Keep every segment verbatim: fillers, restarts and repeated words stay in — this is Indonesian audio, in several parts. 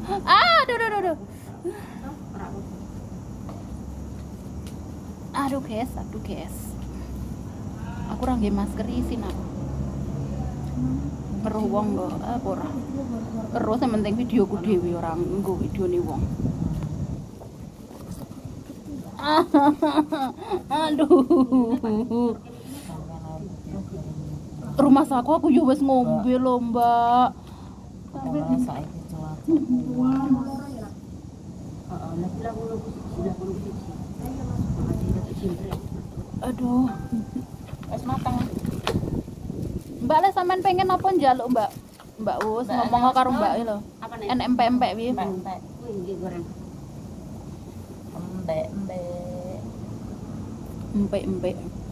Ah, aduh, aduh, aduh. Aduh, guys, aduh, guys. Aku ora nggih masker isin aku. Weruh wong kok apa ora. Terus yang penting videoku dhewe ora nggo videone wong. Aduh. Rumah saku aku yo wis ngombe lho, Mbak. Tapi saiki aduh. Wis mateng. Mbak le sampean pengen apa njaluk, Mbak? Mbak Us ngomong karo Mbak e lho. N M P M P piye? Empek. Kuwi goreng. Empek, empek. Empek, empek.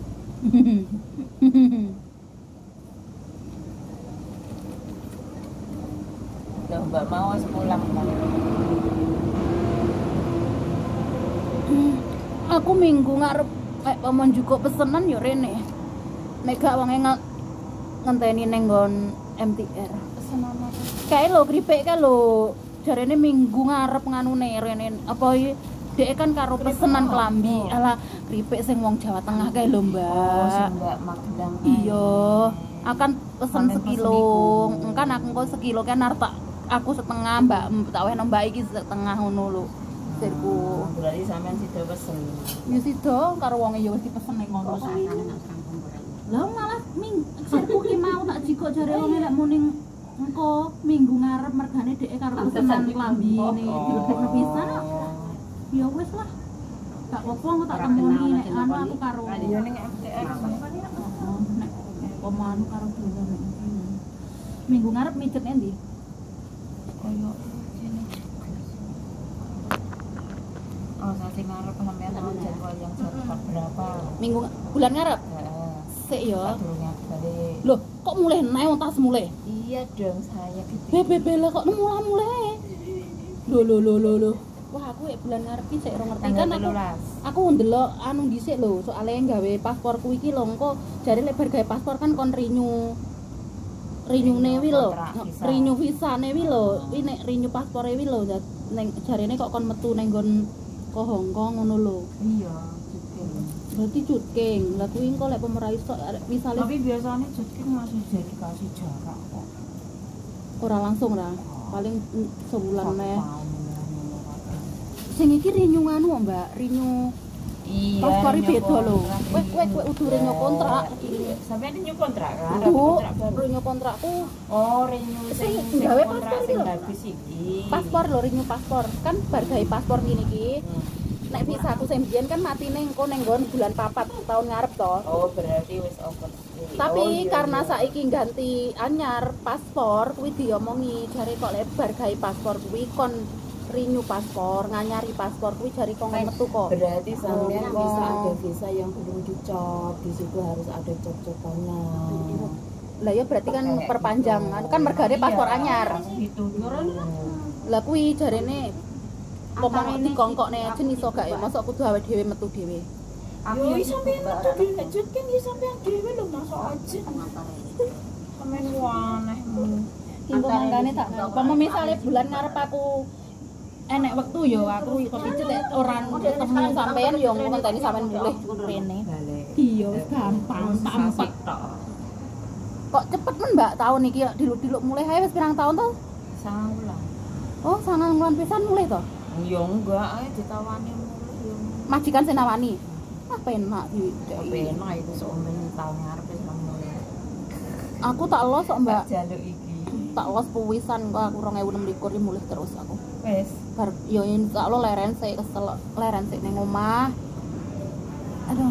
Loh, Mbak mau wis pulang kan. Aku minggu ngarep nek pamon juga pesenan yo rene. Nek gak wong ngenteni ning nggon M T R. Pesenan apa? Kae lho kripik kae lho. Jarene minggu ngarep nganune rene. Apa dhek kan karo pesenan klambi. Alah kripik sing wong Jawa Tengah kae lho, Mbak. Oh, sing Mbak Magelang. Iya. Akan pesen sekilo. Engkan aku kok sekilo kan arep tak aku setengah, Mbak. Tak wehno Mbak iki setengah ngono lho. Sirku. Berarti sampean sida pesen. Ya sida karo wong ya wis dipesen ning ngono kuwi. Lah malah ming sirku ki mau tak jikok jare wong nek muning engko minggu ngarep mergane dhek karo pesenan klambine dilebokno pisan. Ya wis lah. Gak apa-apa aku tak temoni nek anu aku karo Ya ning M T R. nek pemanu karo dolan. Minggu ngarep mijet endi? Koyo Oh, sasi ngarep sampean mau jadwal yang jadwal berapa? minggu bulan ngarep. Heeh. Sik ya. Durungnya balik. Loh, kok mulai naik tas mulai? Iya dong, saya gitu. Bebe bela kok mulai mulai. Loh loh loh loh loh. Wah, aku ya bulan ngarep iki sik ora ngerti kan aku. Aku ndelok anu dhisik lho, soalnya gawe pasporku iki lho, engko jare lek bar gawe paspor kan kon renew renew-ne wi lho. Renew visa-ne wi lho. Iki nek renew paspore wi lho, ning jarene kok kon metu ning nggon ke Hongkong ngono lho. Iya, Jutking. Berarti Jutking. Lah kuwi engko lek pemerah iso misale Tapi biasanya Jutking masih jadi kasih jarak kok. ora langsung ra. Paling sebulan neh. Satu tahun. Sing iki renew anu, Mbak. Renew Iya. paspore renew beda lho. kontrak. Kowe kowe kowe udu renew kontrak. Sampai renew kontrak kan? Ada Bu, kontrak baru. renew kontrakku. Oh, renew sing Sing gawe kontrak paspor sing lho. habis iki. Paspor lho, renew paspor. Kan bar gawe paspor ngene iki. Hmm. Nek visa aku sing biyen kan matine engko ning nggon bulan papat tahun ngarep to. Oh, berarti wis over. Tapi Oh, iya, karena iya. saiki ganti anyar paspor kuwi diomongi jare kok lebar gawe paspor kuwi kon renew paspor, nganyari paspor kuwi jare kok metu kok. Berarti sampean Oh. bisa ada visa yang belum dicop, di situ harus ada cop-copannya. Lah ya berarti kan perpanjangan kan mergane paspor anyar. Gitu. Lah kuwi jarene pomong dikongkokne ajen iso gak ya mosok kudu awake dhewe metu dhewe. Yo sampean metu dhewe nek Jutking ya sampean dhewe lho masuk aja. Sampean waneh. Engko mangkane tak umpama misale bulan ngarep aku enek wektu yo aku kepicet ora ketemu sampean yo ngenteni sampean mulih rene. Iya wis gampang tampet. Kok cepet men Mbak tahun iki diluk-diluk mulai ae wis pirang tahun to? Salah. Oh, sangang wulan pisan mulai to? Ya enggak, ae ditawani mulih yo. Majikan senawani. Ah penak di Penak itu sok men tahun ngarep wis mulai. Aku tak los kok Mbak. Jaluk iki. Tak los puwisan kok aku dua ribu enam belas iki mulih terus aku. Wes. Bar yo insyaallah leren sik kesel leren sik ning omah. Aduh.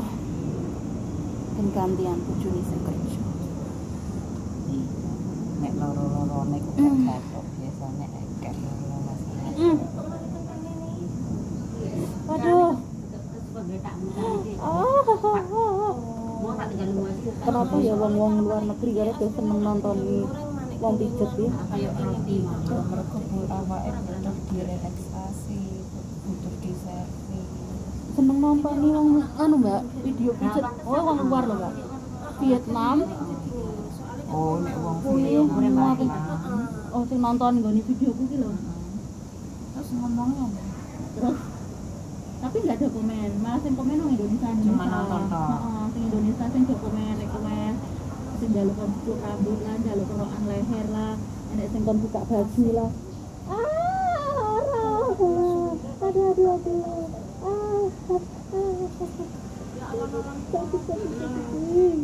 Ben gantian bojone sing kerja. Nek loro-lorone kok gatok biasane ekek loro masalah. Hmm. Waduh. Oh. Kenapa ya wong-wong luar negeri kare tuh seneng nonton wong pijet ya? Mereka awake butuh direlaksasi, butuh diservis. Seneng nonton nih wong anu Mbak, video pijet. Oh, wong luar lho, Mbak. Vietnam. Oh, nek wong Kuwi aku oh sing nonton nggone videoku iki lho. ngomongnya. Terus tapi nggak ada komen, malah yang komen orang Indonesia cuma nonton toh. Heeh, sing Indonesia sing do komen, nek komen sing njaluk kon buka rambut lah, njaluk kerokan leher lah, nek sing kon buka baju lah. Ah, ora. Aduh aduh aduh. Ah. Ya Allah, sakit sakit.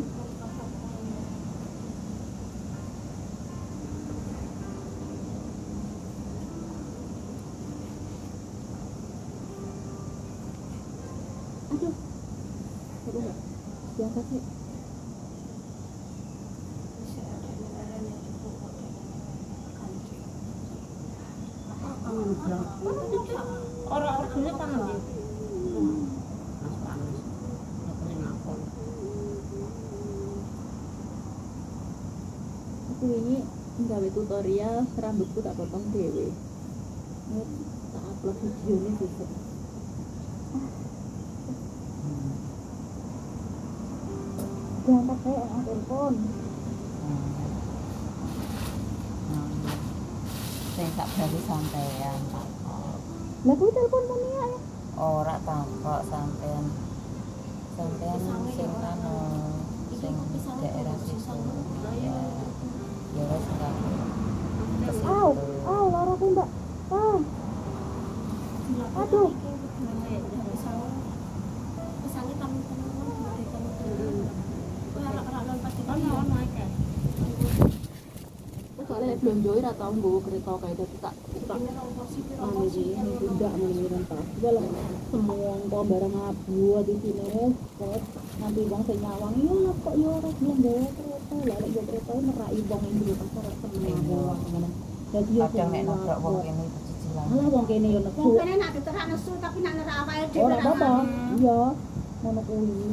Aduh, coba nggak diangkat sih. Orang-orang ini kan lagi. Aku ini nggawe tutorial rambutku tak potong dewe. Ini tak upload video ini besok. Diangkat saya ang telepon. Sing tak bali sampean. Lah kuwi telepon Munia ya. Ora tampak sampean. Sampean sing anu sing daerah situ. Ya. Ya wis tak. Au, au lara ku Mbak. Ah. Aduh. Soalnya belum join atau nggawa kereta kayak itu tak tak anu iki ndak mengiran tas. Dalam semua kok barang abu di sini kok nanti wong sing nyawang yo kok yo ora belum gawe kereta lah lek yo kereta merai wong Indo pas ora seneng ngono. Dadi yo kadang nek nabrak wong kene itu cicilan. Alah wong kene yo nesu. Wong kene nak diterak nesu tapi nak nerak awake dhewe. Ora apa-apa. Iya. Ngono kuwi.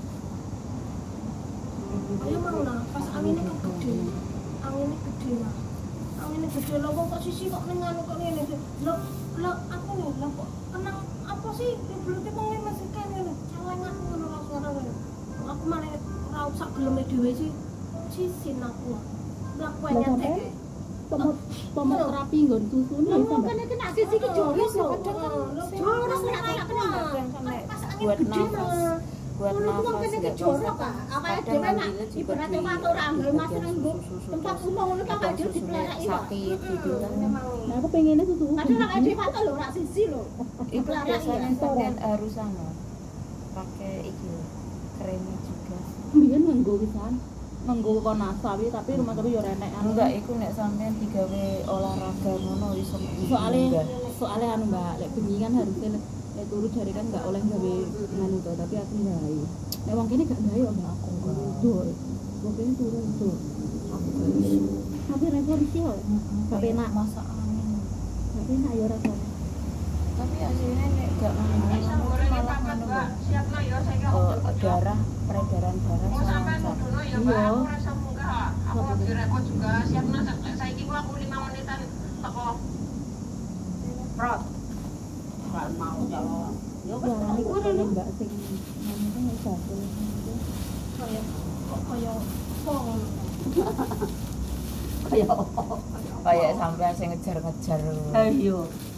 Ayo mau nah, pas anginnya kan gede. Anginnya gede lah. Anginnya gede lho kok sisi kok ning anu kok ngene. Lho, lho aku lho lho kok kenang apa sih blute kok ngene masih kene lho. Celengan ngono ra suara ngono. Aku malah ora usah geleme dhewe sih. Sisin aku. Lah kowe nyetek. Tomo tomo terapi nggon susune Lho mungkin iki nak sisi ki joros lho. Joros nek anak kena. Pas angin Buat gede nafas. mah. Buat nafas enggak bisa. Awake dhewe nak ibaratnya waktu ora nggawe mas nang tempat umum ngono kan awake dhewe diplereki kok. Sakit gitu kan. Nah, aku pengennya susu. Kadang awake dhewe waktu lho ora sisi lho. Itu biasanya sampean harus sama pakai iki kremnya juga. Mbiyen nganggo pisan. Nganggo konasa wi tapi rumah tapi yo renek anu. Enggak, iku nek sampean digawe olahraga ngono wis Soale soale anu Mbak, lek bengi kan harusnya lek turu jare kan enggak oleh gawe nganu to, tapi aku gawe. Nek wong kene gak gawe yo Mbak aku. Dul. Wong kene turu dul. Aku gawe. Tapi revolusi yo. Tapi enak masak angin. tapi enak yo rasane. Tapi aslinya nek gak nganu malah nganu. Oh, darah peredaran darah lancar. Iya. Aku direkod juga siap nak saiki ku aku lima menitan teko prot. Kan mau jalo. Yo kan iku kene Mbak sing nganu kan iso aku. Kaya kok kaya pong. Kayak kayak sampean sing ngejar-ngejar. Ayo.